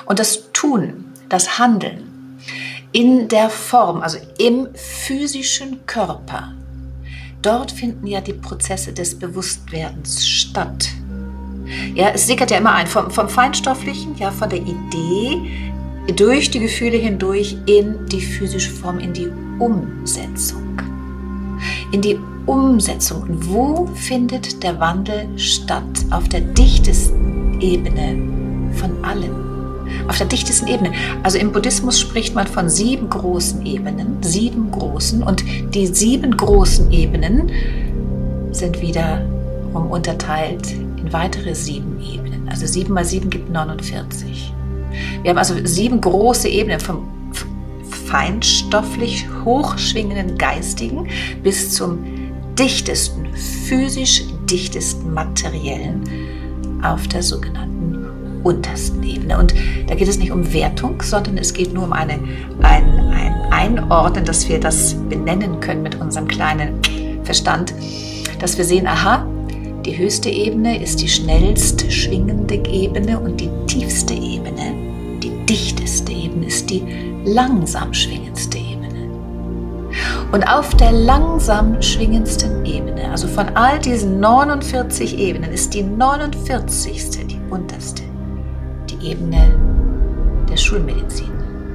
Und das Tun, das Handeln in der Form, also im physischen Körper, dort finden ja die Prozesse des Bewusstwerdens statt. Ja, es sickert ja immer ein, vom Feinstofflichen, ja, von der Idee, durch die Gefühle hindurch in die physische Form, in die Umsetzung. In die Umsetzung. Und wo findet der Wandel statt? Auf der dichtesten Ebene von allen. Auf der dichtesten Ebene. Also im Buddhismus spricht man von 7 großen Ebenen, 7 großen. Und die 7 großen Ebenen sind wiederum unterteilt in weitere 7 Ebenen. Also 7 mal 7 gibt 49. Wir haben also 7 große Ebenen, vom feinstofflich hochschwingenden Geistigen bis zum dichtesten, physisch dichtesten materiellen auf der sogenannten untersten Ebene. Und da geht es nicht um Wertung, sondern es geht nur um ein Einordnen, dass wir das benennen können mit unserem kleinen Verstand, dass wir sehen, aha, die höchste Ebene ist die schnellst schwingende Ebene und die tiefste Ebene, die dichteste Ebene ist die langsam schwingendste Ebene. Und auf der langsam schwingendsten Ebene, also von all diesen 49 Ebenen, ist die 49. die unterste, die Ebene der Schulmedizin.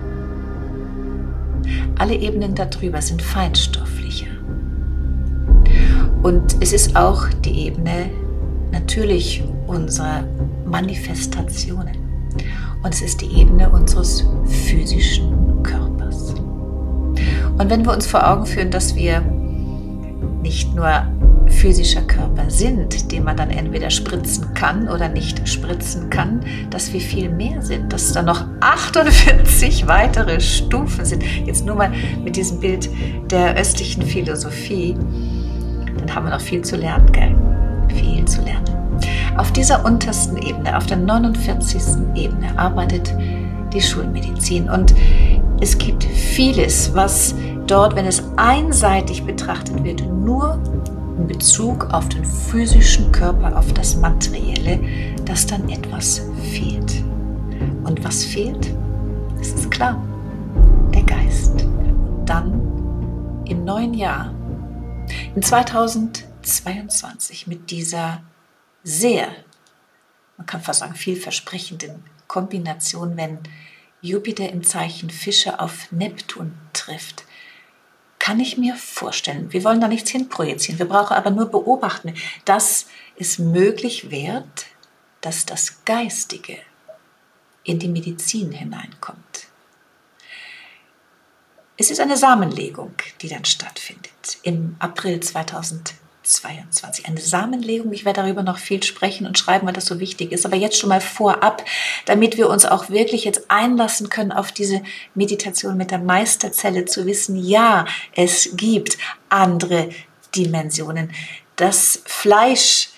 Alle Ebenen darüber sind feinstofflicher. Und es ist auch die Ebene natürlich unserer Manifestationen. Und es ist die Ebene unseres physischen Körpers. Und wenn wir uns vor Augen führen, dass wir nicht nur physischer Körper sind, den man dann entweder spritzen kann oder nicht spritzen kann, dass wir viel mehr sind, dass da noch 48 weitere Stufen sind. Jetzt nur mal mit diesem Bild der östlichen Philosophie, dann haben wir noch viel zu lernen, gell? Viel zu lernen. Auf dieser untersten Ebene, auf der 49. Ebene, arbeitet die Schulmedizin. Und es gibt vieles, was dort, wenn es einseitig betrachtet wird, nur in Bezug auf den physischen Körper, auf das Materielle, dass dann etwas fehlt. Und was fehlt? Das ist klar, der Geist. Und dann im neuen Jahr, in 2022, mit dieser sehr, man kann fast sagen, vielversprechenden Kombination, wenn Jupiter im Zeichen Fische auf Neptun trifft, kann ich mir vorstellen, wir wollen da nichts hinprojizieren, wir brauchen aber nur beobachten, dass es möglich wird, dass das Geistige in die Medizin hineinkommt. Es ist eine Samenlegung, die dann stattfindet im April 2022. Eine Samenlegung, ich werde darüber noch viel sprechen und schreiben, weil das so wichtig ist, aber jetzt schon mal vorab, damit wir uns auch wirklich jetzt einlassen können auf diese Meditation mit der Meisterzelle, zu wissen, ja, es gibt andere Dimensionen. Das Fleischhafte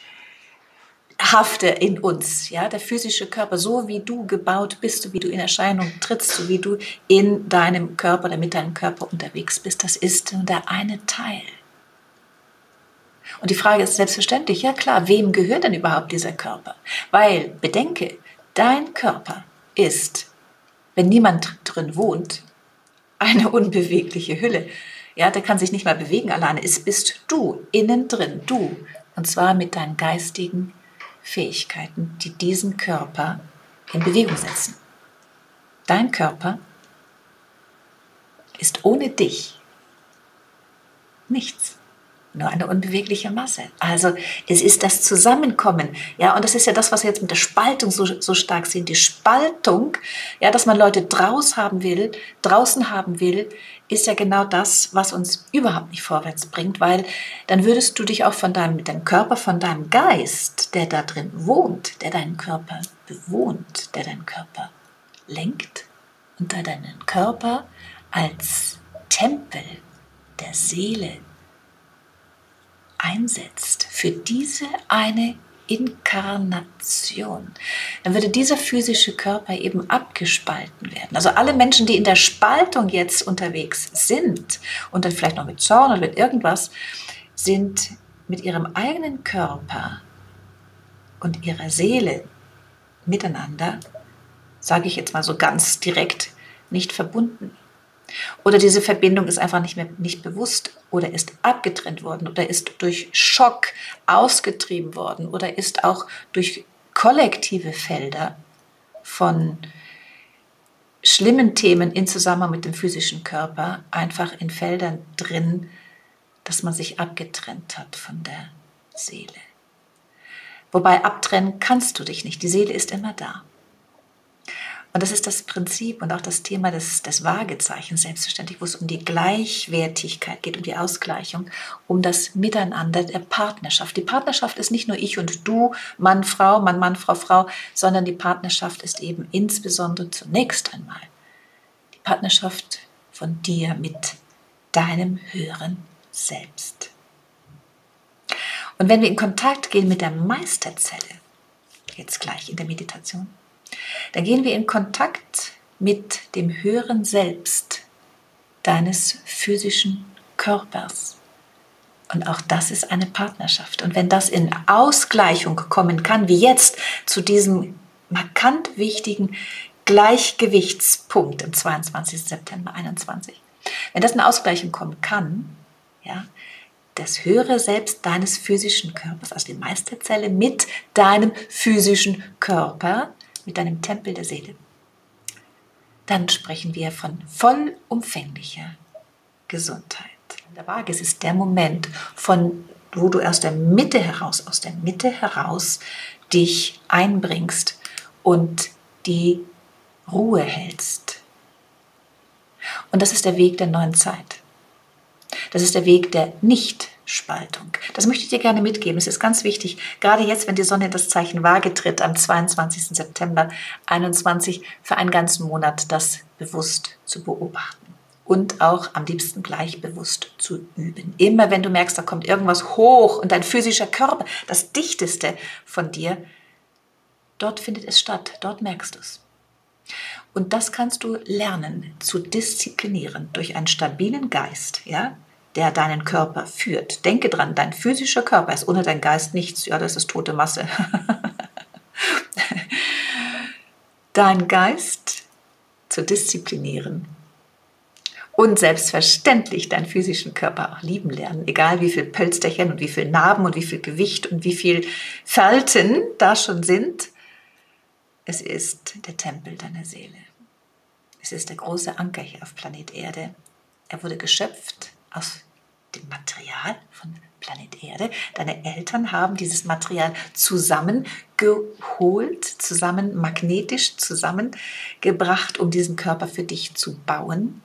in uns, ja, der physische Körper, so wie du gebaut bist, so wie du in Erscheinung trittst, so wie du in deinem Körper oder mit deinem Körper unterwegs bist, das ist nur der eine Teil. Und die Frage ist selbstverständlich, ja klar, wem gehört denn überhaupt dieser Körper? Weil, bedenke, dein Körper ist, wenn niemand drin wohnt, eine unbewegliche Hülle. Ja, der kann sich nicht mal bewegen alleine. Es bist du, innen drin, du. Und zwar mit deinen geistigen Fähigkeiten, die diesen Körper in Bewegung setzen. Dein Körper ist ohne dich nichts. Nur eine unbewegliche Masse. Also es ist das Zusammenkommen. Ja, und das ist ja das, was wir jetzt mit der Spaltung so stark sehen. Die Spaltung, ja, dass man Leute draußen haben will, ist ja genau das, was uns überhaupt nicht vorwärts bringt, weil dann würdest du dich auch mit deinem Körper, von deinem Geist, der da drin wohnt, der deinen Körper bewohnt, der deinen Körper lenkt und der deinen Körper als Tempel der Seele einsetzt für diese eine Inkarnation, dann würde dieser physische Körper eben abgespalten werden. Also alle Menschen, die in der Spaltung jetzt unterwegs sind und dann vielleicht noch mit Zorn oder mit irgendwas, sind mit ihrem eigenen Körper und ihrer Seele miteinander sage ich jetzt mal so ganz direkt, nicht verbunden. Oder diese Verbindung ist einfach nicht bewusst oder ist abgetrennt worden oder ist durch Schock ausgetrieben worden oder ist auch durch kollektive Felder von schlimmen Themen in Zusammenhang mit dem physischen Körper einfach in Feldern drin, dass man sich abgetrennt hat von der Seele. Wobei abtrennen kannst du dich nicht, die Seele ist immer da. Und das ist das Prinzip und auch das Thema des Waagezeichens, selbstverständlich, wo es um die Gleichwertigkeit geht, um die Ausgleichung, um das Miteinander der Partnerschaft. Die Partnerschaft ist nicht nur ich und du, Mann, Frau, Mann, Mann, Frau, Frau, sondern die Partnerschaft ist eben insbesondere zunächst einmal die Partnerschaft von dir mit deinem höheren Selbst. Und wenn wir in Kontakt gehen mit der Meisterzelle, jetzt gleich in der Meditation, dann gehen wir in Kontakt mit dem höheren Selbst deines physischen Körpers. Und auch das ist eine Partnerschaft. Und wenn das in Ausgleichung kommen kann, wie jetzt zu diesem markant wichtigen Gleichgewichtspunkt am 22. September 2021, wenn das in Ausgleichung kommen kann, ja, das höhere Selbst deines physischen Körpers, also die Meisterzelle mit deinem physischen Körper, mit deinem Tempel der Seele, dann sprechen wir von vollumfänglicher Gesundheit. Der Waage ist der Moment, wo du aus der Mitte heraus dich einbringst und die Ruhe hältst. Und das ist der Weg der neuen Zeit. Das ist der Weg der Nichtspaltung. Das möchte ich dir gerne mitgeben. Es ist ganz wichtig, gerade jetzt, wenn die Sonne in das Zeichen Waage tritt, am 22. September 2021, für einen ganzen Monat das bewusst zu beobachten und auch am liebsten gleich bewusst zu üben. Immer wenn du merkst, da kommt irgendwas hoch und dein physischer Körper, das Dichteste von dir, dort findet es statt, dort merkst du es. Und das kannst du lernen, zu disziplinieren durch einen stabilen Geist, ja, der deinen Körper führt. Denke dran, dein physischer Körper ist ohne deinen Geist nichts, ja, das ist tote Masse. Dein Geist zu disziplinieren und selbstverständlich deinen physischen Körper auch lieben lernen, egal wie viel Pölsterchen und wie viel Narben und wie viel Gewicht und wie viel Falten da schon sind. Es ist der Tempel deiner Seele. Es ist der große Anker hier auf Planet Erde. Er wurde geschöpft aus dem Material von Planet Erde. Deine Eltern haben dieses Material zusammengeholt, magnetisch zusammengebracht, um diesen Körper für dich zu bauen.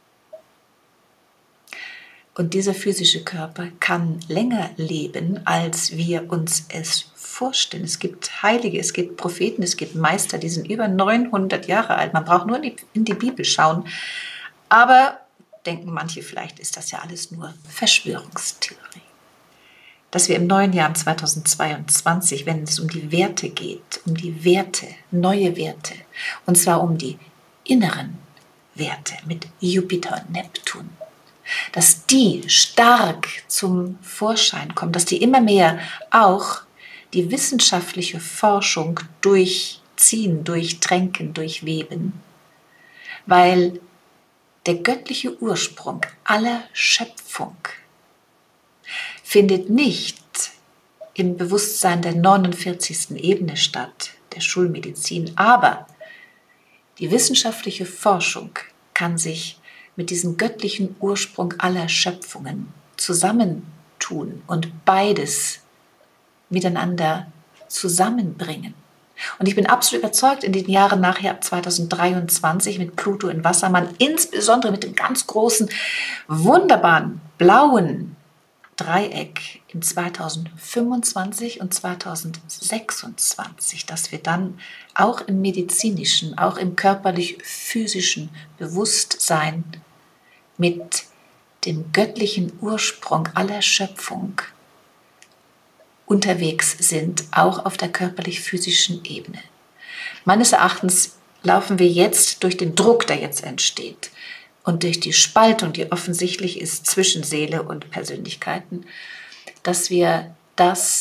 Und dieser physische Körper kann länger leben, als wir uns es vorstellen. Es gibt Heilige, es gibt Propheten, es gibt Meister, die sind über 900 Jahre alt. Man braucht nur in die Bibel schauen. Aber denken manche, vielleicht ist das ja alles nur Verschwörungstheorie. Dass wir im neuen Jahr 2022, wenn es um die Werte geht, um die Werte, neue Werte, und zwar um die inneren Werte mit Jupiter und Neptun, dass die stark zum Vorschein kommen, dass die immer mehr auch die wissenschaftliche Forschung durchziehen, durchtränken, durchweben, weil der göttliche Ursprung aller Schöpfung findet nicht im Bewusstsein der 49. Ebene statt, der Schulmedizin, aber die wissenschaftliche Forschung kann sich mit diesem göttlichen Ursprung aller Schöpfungen zusammentun und beides miteinander zusammenbringen. Und ich bin absolut überzeugt, in den Jahren nachher ab 2023 mit Pluto in Wassermann, insbesondere mit dem ganz großen, wunderbaren, blauen Dreieck in 2025 und 2026, dass wir dann auch im medizinischen, auch im körperlich-physischen Bewusstsein mit dem göttlichen Ursprung aller Schöpfung unterwegs sind, auch auf der körperlich-physischen Ebene. Meines Erachtens laufen wir jetzt durch den Druck, der jetzt entsteht und durch die Spaltung, die offensichtlich ist zwischen Seele und Persönlichkeiten, dass wir das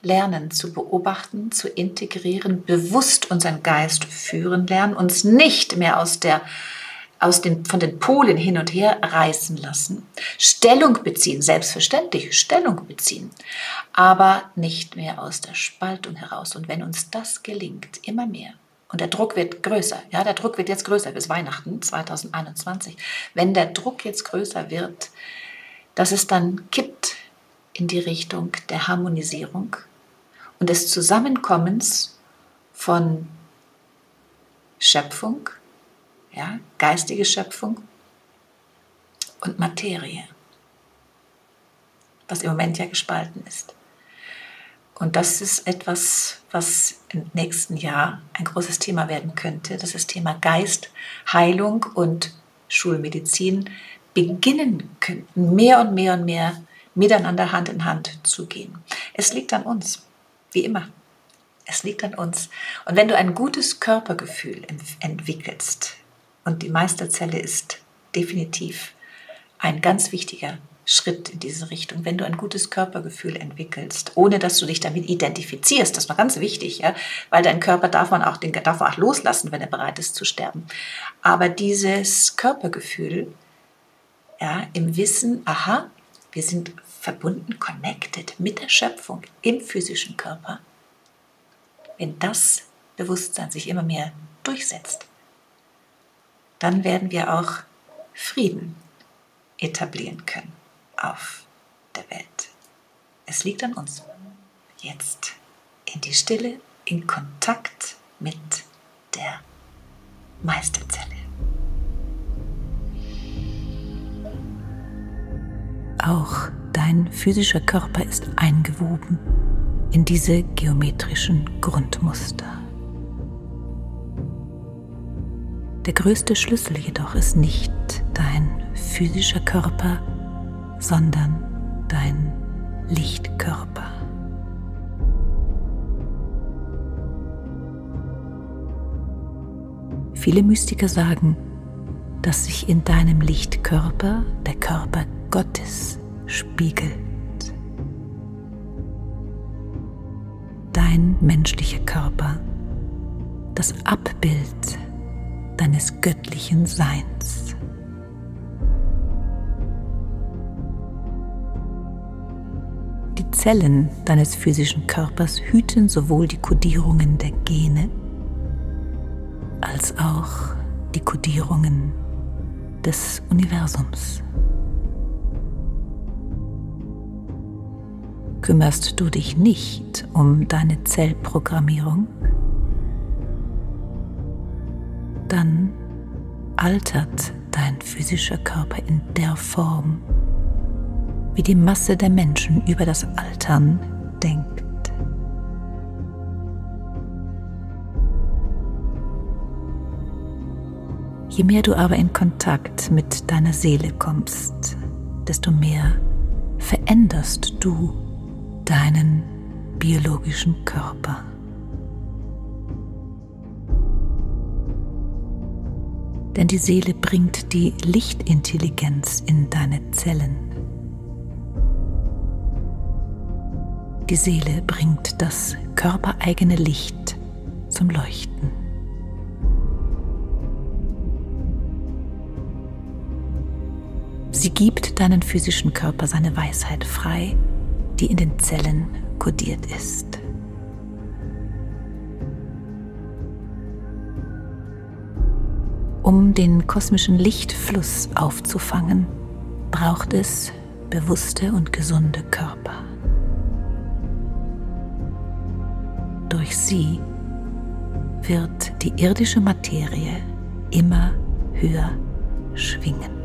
lernen zu beobachten, zu integrieren, bewusst unseren Geist führen lernen, uns nicht mehr von den Polen hin und her reißen lassen, Stellung beziehen, selbstverständlich Stellung beziehen, aber nicht mehr aus der Spaltung heraus. Und wenn uns das gelingt, immer mehr, und der Druck wird größer, ja, der Druck wird jetzt größer bis Weihnachten 2021, wenn der Druck jetzt größer wird, dass es dann kippt in die Richtung der Harmonisierung und des Zusammenkommens von Schöpfung, ja, geistige Schöpfung und Materie, was im Moment ja gespalten ist. Und das ist etwas, was im nächsten Jahr ein großes Thema werden könnte, dass das Thema Geist, Heilung und Schulmedizin beginnen könnten, mehr und mehr und mehr miteinander Hand in Hand zu gehen. Es liegt an uns, wie immer. Es liegt an uns. Und wenn du ein gutes Körpergefühl entwickelst, und die Meisterzelle ist definitiv ein ganz wichtiger Schritt in diese Richtung, wenn du ein gutes Körpergefühl entwickelst, ohne dass du dich damit identifizierst, das war ganz wichtig, ja, weil dein Körper darf man auch loslassen, wenn er bereit ist zu sterben. Aber dieses Körpergefühl, ja, im Wissen, aha, wir sind verbunden, connected mit der Schöpfung im physischen Körper, wenn das Bewusstsein sich immer mehr durchsetzt, dann werden wir auch Frieden etablieren können auf der Welt. Es liegt an uns, jetzt in die Stille, in Kontakt mit der Meisterzelle. Auch dein physischer Körper ist eingewoben in diese geometrischen Grundmuster. Der größte Schlüssel jedoch ist nicht dein physischer Körper, sondern dein Lichtkörper. Viele Mystiker sagen, dass sich in deinem Lichtkörper der Körper Gottes spiegelt. Dein menschlicher Körper, das Abbild deines göttlichen Seins. Die Zellen deines physischen Körpers hüten sowohl die Kodierungen der Gene als auch die Kodierungen des Universums. Kümmerst du dich nicht um deine Zellprogrammierung, dann altert dein physischer Körper in der Form, wie die Masse der Menschen über das Altern denkt. Je mehr du aber in Kontakt mit deiner Seele kommst, desto mehr veränderst du deinen biologischen Körper. Denn die Seele bringt die Lichtintelligenz in deine Zellen. Die Seele bringt das körpereigene Licht zum Leuchten. Sie gibt deinen physischen Körper seine Weisheit frei, die in den Zellen kodiert ist. Um den kosmischen Lichtfluss aufzufangen, braucht es bewusste und gesunde Körper. Durch sie wird die irdische Materie immer höher schwingen.